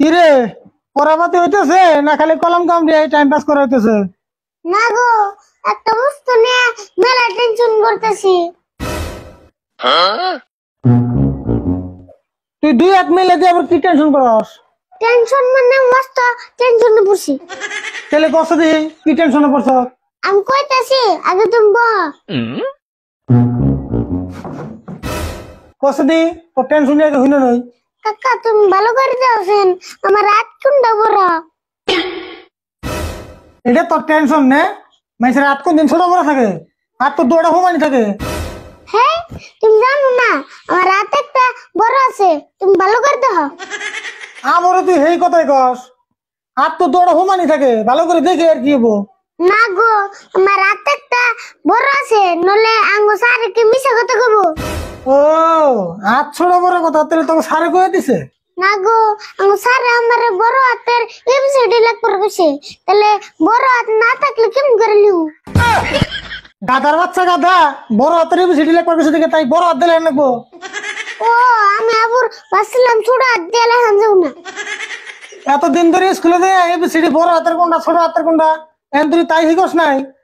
কিরে পড়াপাতি হইতেছে না খালি কলম কাম দিয়ে টাইম পাস করা হইতেছে? না গো, একটা বস্তু নিয়ে মেলা টেনশন করতেছি। তুই দুই হাত মিলে দিয়ে আবার কি টেনশন করস? টেনশন মানে মস্ত টেনশনে পড়ছি। তাহলে কষ্ট দিই কি টেনশনে পড়ছ? আমি কইতাছি, আগে তুমি বল। কষ্ট দি তোর টেনশন নিয়ে হইল নই। কাকা তুমি ভালো করে যাওছেন, আমার রাত কোনটা বড়। এটা তোর টেনশন নে? মানুষের রাত কোন দিন ছোট বড় থাকে, আর তোর দৌড়া হুমানি থাকে। হ্যাঁ, তুমি জানো না আমার রাত একটা বড় আছে, তুমি ভালো করে দেখো। আমারও তুই সেই কথাই কস, আর তোর দৌড়া হুমানি থাকে, ভালো করে দেখে আর কি হবো। না গো, আমার রাত একটা বড় আছে, নলে আঙ্গো সারে কি মিছা কথা কব। ও হাত ছোট বড় কথা তাহলে তোকে সারে কয়ে দিছে? না গো, আঙ্গো সারে আমার বড় হাতের এবিসিডি লেখবার কইছে, তাহলে বড় হাত না থাকলে কেমন করে লিখব? গাধার বাচ্চা গাধা, বড় হাতের সিটি লেখবার কিছু দিকে তাই বড় হাত দিলে নেবো। ও আমি আবার ভাবছিলাম ছোট হাত দিয়ে লেখান যাও না। এতদিন ধরে স্কুলে দেয় এবিসিডি বড় হাতের কোনটা ছোট হাতের কোনটা এখন তুই তাই শিখস নাই?